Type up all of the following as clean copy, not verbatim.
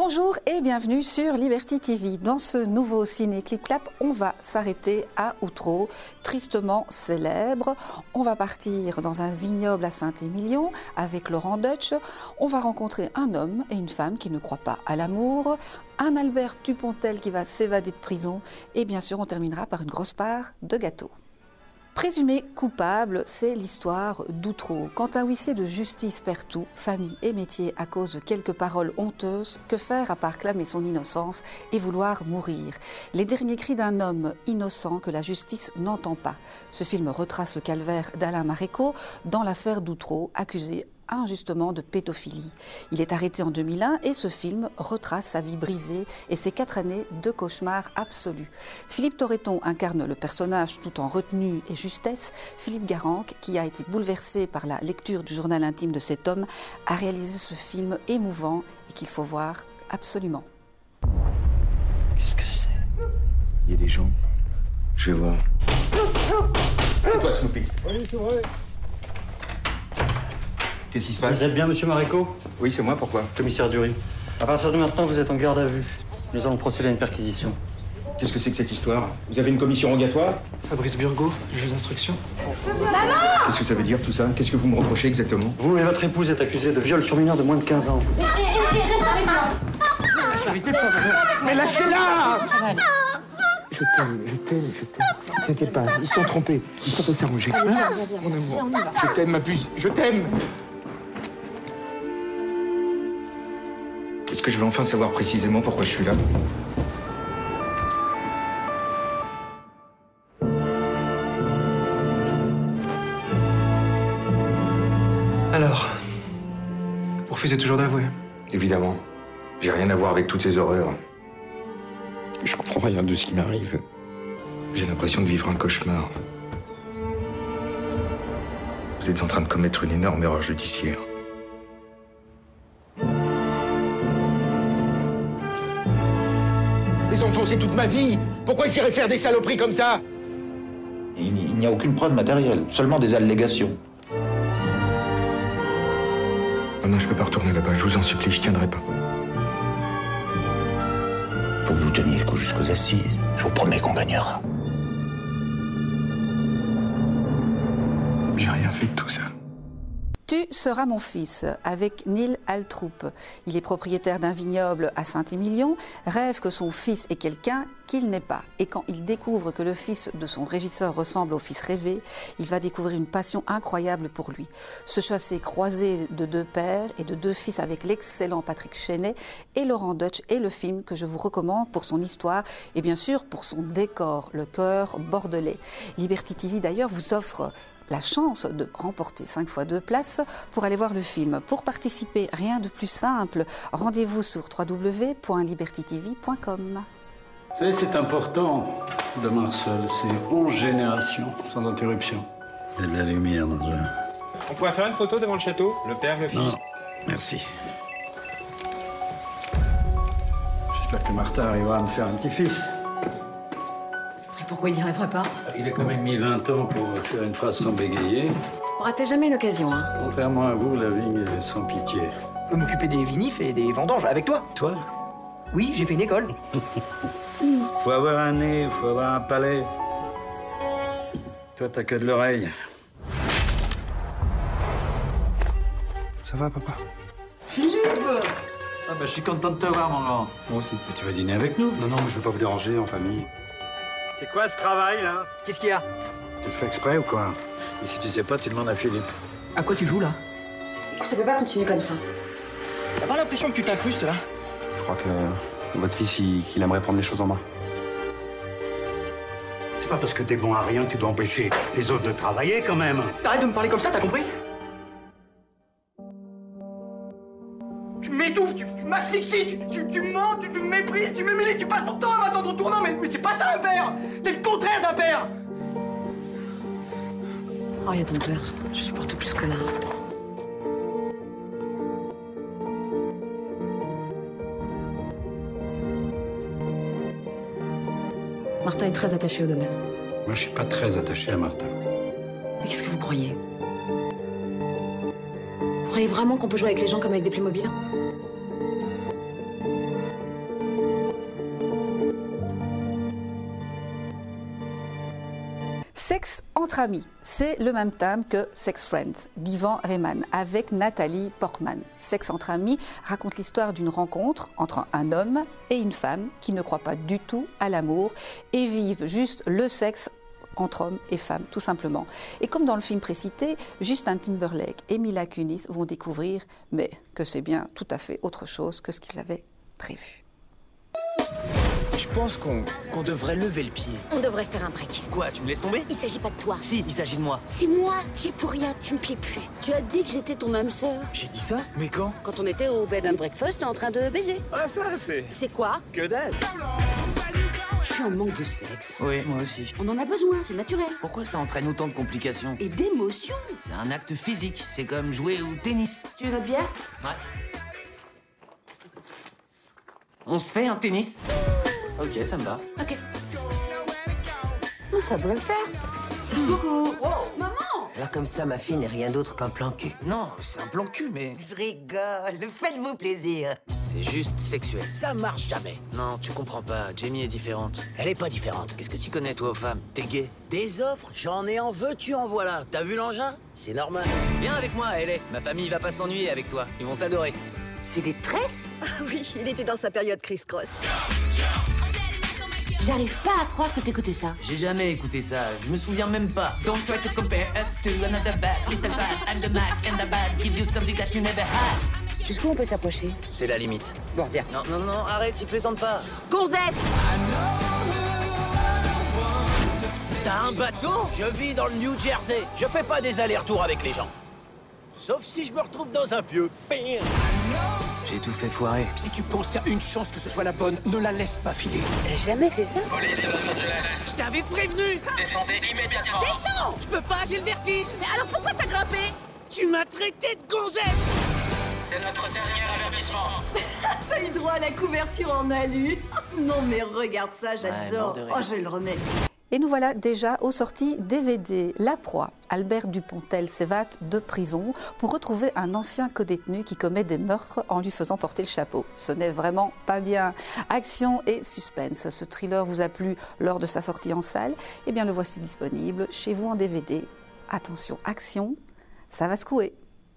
Bonjour et bienvenue sur Liberty TV. Dans ce nouveau ciné Clip Clap, on va s'arrêter à Outreau, tristement célèbre. On va partir dans un vignoble à Saint-Émilion avec Laurent Deutsch. On va rencontrer un homme et une femme qui ne croient pas à l'amour, un Albert Dupontel qui va s'évader de prison et bien sûr on terminera par une grosse part de gâteau. Présumé coupable, c'est l'histoire d'Outreau. Quand un huissier de justice perd tout, famille et métier à cause de quelques paroles honteuses, que faire à part clamer son innocence et vouloir mourir? Les derniers cris d'un homme innocent que la justice n'entend pas. Ce film retrace le calvaire d'Alain Marécaux dans l'affaire d'Outreau, accusé injustement de pédophilie. Il est arrêté en 2001 et ce film retrace sa vie brisée et ses 4 années de cauchemar absolu. Philippe Torreton incarne le personnage tout en retenue et justesse. Philippe Garanque, qui a été bouleversé par la lecture du journal intime de cet homme, a réalisé ce film émouvant et qu'il faut voir absolument. Qu'est-ce que c'est? Il y a des gens. Je vais voir. C'est toi, Snoopy. Oui, c'est vrai. Qu'est-ce qui se passe? Vous êtes bien, monsieur Marécaux? Oui, c'est moi, pourquoi? Commissaire Dury. À partir de maintenant, vous êtes en garde à vue. Nous allons procéder à une perquisition. Qu'est-ce que c'est que cette histoire? Vous avez une commission rogatoire? Fabrice Burgot, du juge d'instruction. Qu'est-ce que ça veut dire tout ça? Qu'est-ce que vous me reprochez exactement? Vous et votre épouse êtes accusés de viol sur mineur de moins de 15 ans. Reste avec moi. Arrêtez pas, mais lâchez-la! Je t'aime. T'inquiète pas, ils sont trompés. Ils sont pas s'arranger. Hein? Mon amour. Je t'aime, ma puce. Je t'aime. Est-ce que je vais enfin savoir précisément pourquoi je suis là? Alors, vous refusez toujours d'avouer? Évidemment. J'ai rien à voir avec toutes ces horreurs. Je comprends rien de ce qui m'arrive. J'ai l'impression de vivre un cauchemar. Vous êtes en train de commettre une énorme erreur judiciaire. Les enfants, c'est toute ma vie. Pourquoi j'irais faire des saloperies comme ça? Il n'y a aucune preuve matérielle, seulement des allégations. Oh non, je peux pas retourner là-bas, je vous en supplie, je tiendrai pas. Faut que vous teniez le coup jusqu'aux assises. Je vous promets qu'on gagnera. J'ai rien fait de tout ça. Tu seras mon fils, avec Neil Althroup. Il est propriétaire d'un vignoble à Saint-Émilion, rêve que son fils est quelqu'un qu'il n'est pas. Et quand il découvre que le fils de son régisseur ressemble au fils rêvé, il va découvrir une passion incroyable pour lui. Ce chassé croisé de 2 pères et de 2 fils avec l'excellent Patrick Chenet et Laurent Deutsch est le film que je vous recommande pour son histoire et bien sûr pour son décor, le cœur bordelais. Liberty TV d'ailleurs vous offre la chance de remporter 5 fois 2 places pour aller voir le film. Pour participer, rien de plus simple. Rendez-vous sur www.libertytv.com. Vous savez, c'est important, de Marcel. C'est 11 générations sans interruption. Il y a de la lumière dans un... On pourrait faire une photo devant le château? Le père, le fils. Non, merci. J'espère que Martin arrivera à me faire un petit-fils. Et pourquoi il n'y arriverait pas? Il a quand même mis 20 ans pour faire une phrase sans bégayer. On ratait jamais une occasion, hein. Contrairement à vous, la vigne est sans pitié. Je peux m'occuper des vinifs et des vendanges avec toi. Toi? Oui, j'ai fait une école. Faut avoir un nez, faut avoir un palais. Toi, t'as que de l'oreille. Ça va, papa? Philippe! Ah bah, je suis content de te voir, mon grand. Moi aussi. Mais tu vas dîner avec nous? Non, mais je veux pas vous déranger en famille. C'est quoi ce travail, là? Qu'est-ce qu'il y a? Tu le fais exprès ou quoi? Et si tu sais pas, tu demandes à Philippe. À quoi tu joues, là? Ça peut pas continuer comme ça. T'as pas l'impression que tu t'incrustes, là? Je crois que votre fils, il aimerait prendre les choses en main. C'est pas parce que t'es bon à rien que tu dois empêcher les autres de travailler, quand même. T'arrêtes de me parler comme ça, t'as compris? Tu m'étouffes, tu m'asphyxies, tu mens, tu me méprises, tu m'humilies, tu passes ton temps à m'attendre au tournant, mais c'est pas ça un père! C'est le contraire d'un père! Oh, il y a ton père. Je supporte plus ce connard. Martin est très attaché au domaine. Moi, je suis pas très attaché à Martin. Mais qu'est-ce que vous croyez? Vous croyez vraiment qu'on peut jouer avec les gens comme avec des Playmobil? Sexe entre amis, c'est le même thème que Sex Friends d'Ivan Reitman avec Nathalie Portman. Sexe entre amis raconte l'histoire d'une rencontre entre un homme et une femme qui ne croient pas du tout à l'amour et vivent juste le sexe entre hommes et femmes, tout simplement. Et comme dans le film précité, Justin Timberlake et Mila Kunis vont découvrir, mais que c'est bien tout à fait autre chose que ce qu'ils avaient prévu. Je pense qu'on devrait lever le pied. On devrait faire un break. Quoi, tu me laisses tomber? Il s'agit pas de toi. Si, il s'agit de moi. C'est moi. Tu es pour rien, tu me plais plus. Tu as dit que j'étais ton âme sœur. J'ai dit ça? Mais quand? Quand on était au bed and breakfast en train de baiser. Ah ça, c'est... C'est quoi? Que dalle. Je suis en manque de sexe. Oui, moi aussi. On en a besoin, c'est naturel. Pourquoi ça entraîne autant de complications? Et d'émotions. C'est un acte physique, c'est comme jouer au tennis. Tu veux notre bière? Ouais. On se fait un tennis? Ok, ça me va. Ok. Ça peut le faire. Coucou. Wow. Maman! Alors comme ça, ma fille n'est rien d'autre qu'un plan cul. Non, c'est un plan cul, mais... Je rigole, faites-vous plaisir. C'est juste sexuel. Ça marche jamais. Non, tu comprends pas, Jamie est différente. Elle est pas différente. Qu'est-ce que tu connais, toi, aux femmes? T'es gay? Des offres, j'en ai en veux-tu en voilà. T'as vu l'engin? C'est normal. Viens avec moi, LA. Ma famille va pas s'ennuyer avec toi. Ils vont t'adorer. C'est des tresses? Ah oui, il était dans sa période criss-cross. J'arrive pas à croire que t'écoutais ça. J'ai jamais écouté ça, je me souviens même pas. Don't try to compare us to another bad little bad. I'm the Mac and the bad give you something that you never had. Jusqu'où on peut s'approcher? C'est la limite. Bon, viens. Non, non, non, arrête, il plaisante pas. Gonzesse! T'as un bateau? Je vis dans le New Jersey. Je fais pas des allers-retours avec les gens. Sauf si je me retrouve dans un pieu. J'ai tout fait foirer. Si tu penses qu'il y a une chance que ce soit la bonne, ne la laisse pas filer. T'as jamais fait ça? Police de Los Angeles. Je t'avais prévenu. Descendez immédiatement. Descends! Je peux pas, j'ai le vertige. Mais alors pourquoi t'as grimpé? Tu m'as traité de gonzesse. C'est notre dernier avertissement. T'as eu droit à la couverture en alu. Non mais regarde ça, j'adore. Ouais, oh, je le remets. Et nous voilà déjà aux sorties DVD. La proie, Albert Dupontel s'évade de prison pour retrouver un ancien codétenu qui commet des meurtres en lui faisant porter le chapeau. Ce n'est vraiment pas bien. Action et suspense. Ce thriller vous a plu lors de sa sortie en salle? Eh bien le voici disponible chez vous en DVD. Attention, action, ça va secouer.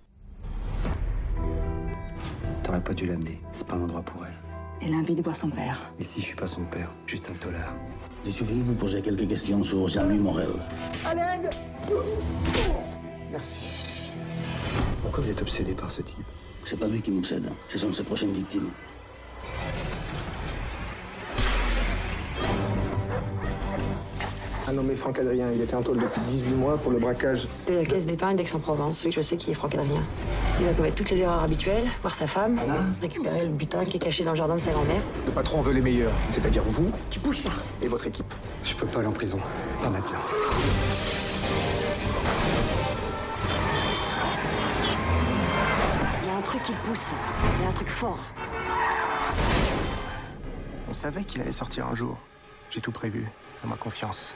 T'aurais pas dû l'amener, c'est pas un endroit pour elle. Elle a envie de voir son père. Et si je suis pas son père, juste un tolard. Je suis venu vous poser quelques questions sur Jean-Louis Morel. À l'aide! Merci. Pourquoi vous êtes obsédé par ce type? C'est pas lui qui m'obsède, ce sont ses prochaines victimes. Un nommé Franck Adrien, il était en tôle depuis 18 mois pour le braquage De la caisse d'épargne d'Aix-en-Provence. Celui que je sais qui est Franck Adrien. Il va commettre toutes les erreurs habituelles, voir sa femme, récupérer le butin qui est caché dans le jardin de sa grand-mère. Le patron veut les meilleurs, c'est-à-dire vous Tu bouges pas. et votre équipe. Je peux pas aller en prison, pas maintenant. Il y a un truc qui le pousse. Il y a un truc fort. On savait qu'il allait sortir un jour. J'ai tout prévu, fais-moi confiance.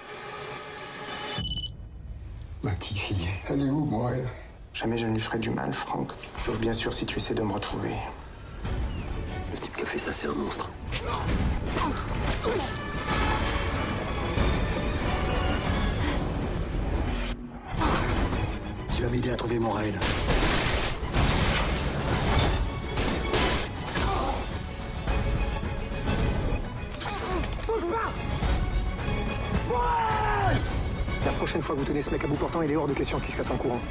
Ma petite fille, elle est où, Morel? Jamais je ne lui ferai du mal, Franck. Sauf bien sûr si tu essaies de me retrouver. Le type qui a fait ça, c'est un monstre. Tu vas m'aider à trouver Morel. La prochaine fois que vous tenez ce mec à bout portant, il est hors de question qu'il se casse en courant.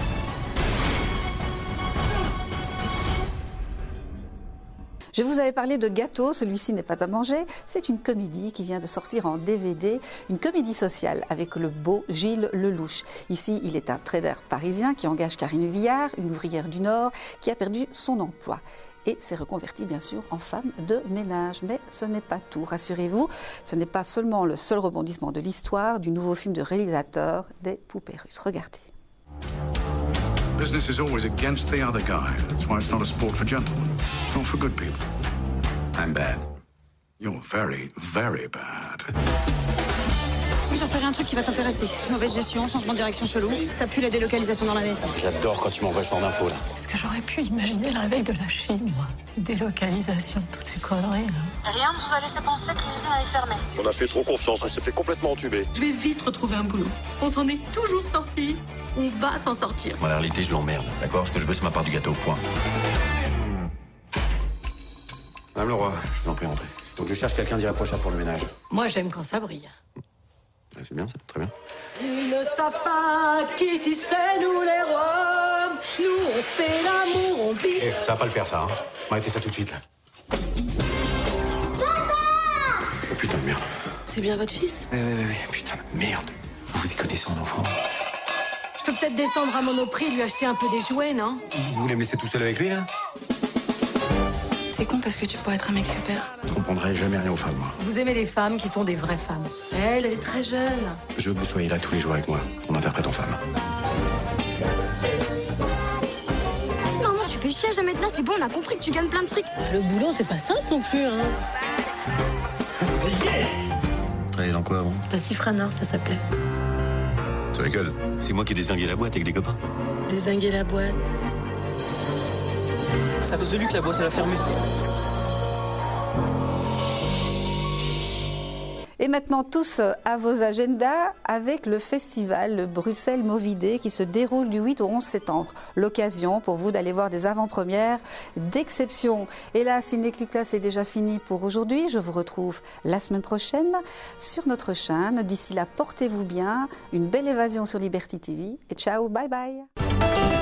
Je vous avais parlé de Gâteau, celui-ci n'est pas à manger. C'est une comédie qui vient de sortir en DVD, une comédie sociale avec le beau Gilles Lelouch. Ici, il est un trader parisien qui engage Karine Viard, une ouvrière du Nord, qui a perdu son emploi et s'est reconvertie bien sûr en femme de ménage. Mais ce n'est pas tout, rassurez-vous, ce n'est pas seulement le seul rebondissement de l'histoire du nouveau film de réalisateur des Poupées Russes. Regardez. Business is always against the other guy. That's why it's not a sport for gentlemen. It's not for good people. I'm bad. You're very, very bad. J'ai repéré un truc qui va t'intéresser. Mauvaise gestion, changement de direction chelou. Ça pue la délocalisation dans l'année, ça. J'adore quand tu m'envoies ce genre d'infos, là. Est-ce que j'aurais pu imaginer la veille de la Chine, moi? Délocalisation, toutes ces conneries, là. Rien ne vous a laissé penser que l'usine allait fermer. On a fait trop confiance, on s'est fait complètement entuber. Je vais vite retrouver un boulot. On s'en est toujours sorti. On va s'en sortir. Moi, la réalité, je l'emmerde, d'accord? Ce que je veux, c'est ma part du gâteau, point. Madame Leroy, je vous en prie, entrez. Donc je cherche quelqu'un d'irréprochable pour le ménage. Moi, j'aime quand ça brille. Ouais, c'est bien, ça, très bien. Ils ne savent pas qu'ici c'est nous les rois. Nous on fait l'amour, on vit. Eh, ça va pas le faire, ça, hein. Arrêtez ça tout de suite, là. Oh putain de merde. C'est bien votre fils? Oui, putain de merde. Vous y connaissez en enfant. Je peux peut-être descendre à Monoprix et lui acheter un peu des jouets, non? Vous voulez me laisser tout seul avec lui, là? C'est con parce que tu pourrais être un mec super. Je comprendrai jamais rien aux femmes, moi. Vous aimez les femmes qui sont des vraies femmes. Elle est très jeune. Je veux que vous soyez là tous les jours avec moi. On interprète en femme. Maman, tu fais chier à jamais être là, c'est bon, on a compris que tu gagnes plein de fric. Le boulot, c'est pas simple non plus, hein. Travaillez dans quoi avant? Tassifranor, ça s'appelait. Tu rigoles? C'est moi qui ai dézingué la boîte avec des copains. Dézinguer la boîte. C'est à cause de lui que la boîte elle a fermé. Et maintenant, tous à vos agendas avec le festival Bruxelles Movie Day qui se déroule du 8 au 11 septembre. L'occasion pour vous d'aller voir des avant-premières d'exception. Et là, Ciné-Clip Là, c'est déjà fini pour aujourd'hui. Je vous retrouve la semaine prochaine sur notre chaîne. D'ici là, portez-vous bien. Une belle évasion sur Liberty TV. Et ciao, bye bye.